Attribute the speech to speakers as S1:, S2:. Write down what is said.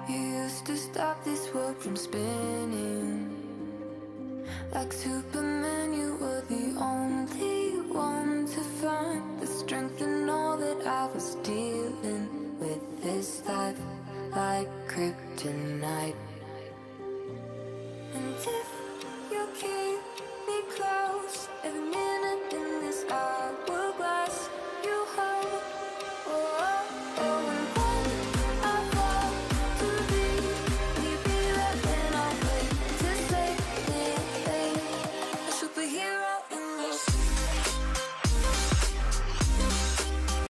S1: You used to stop this world from spinning. Like Superman, you were the only one to find the strength in all that I was dealing with this life, like kryptonite. And if you keep me close, every minute in this hourglass,